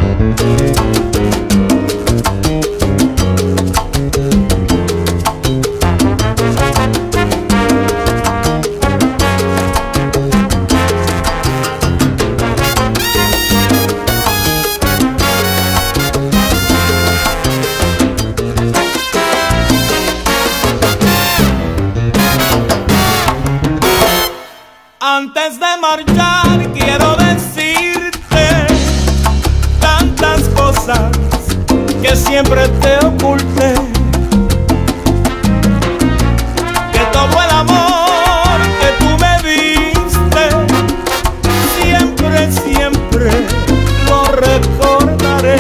Antes de marchar quiero decirte tantas cosas que siempre te oculté, que todo el amor que tú me diste siempre, siempre lo recordaré.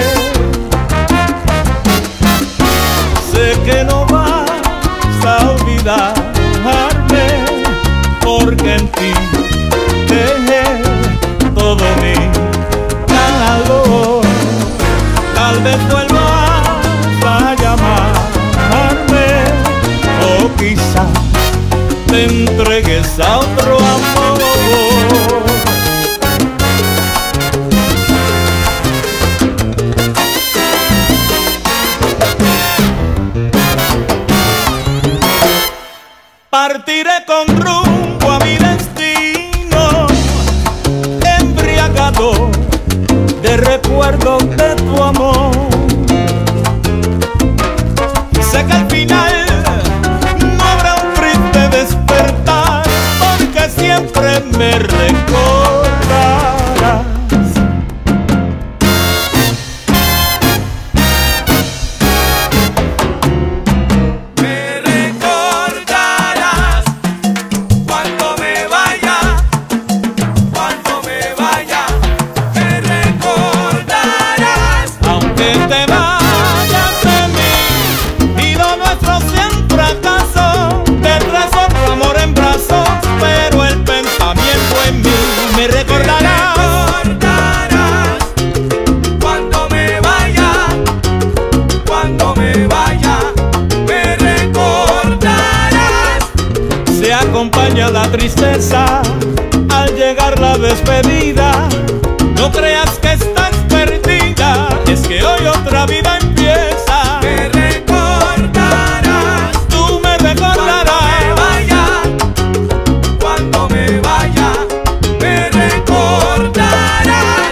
Sé que no vas a olvidarme, porque en ti dejé todo mi calor. Tal vez vuelvas a llamarme, o quizás te entregues a otro amor. Partiré con rumbo a mi destino, embriagado de recuerdos de tu amor. Sé que al final no habrá un triste despertar, porque siempre me recordarás. Acompaña la tristeza al llegar la despedida. No creas que estás perdida, es que hoy otra vida empieza. Me recordarás, tú me recordarás. Cuando me vaya, me recordarás.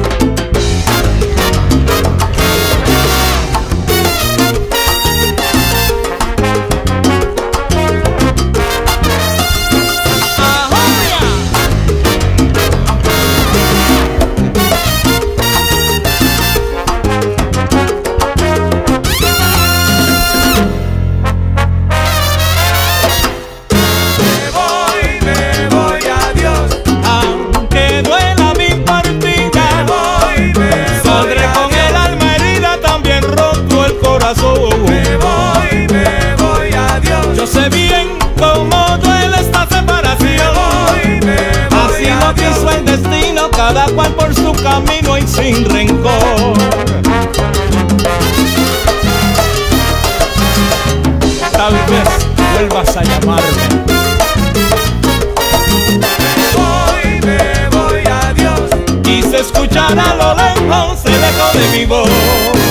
Me voy, adiós. Yo sé bien cómo duele esta separación. Así lo quiso el destino, cada cual por su camino y sin rencor. Tal vez vuelvas a llamarme. Me voy, adiós. Y se escuchará a lo lejos el eco de mi voz.